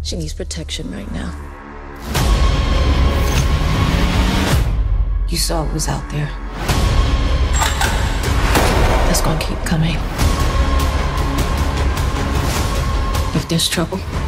She needs protection right now. You saw what was out there. That's gonna keep coming. If there's trouble,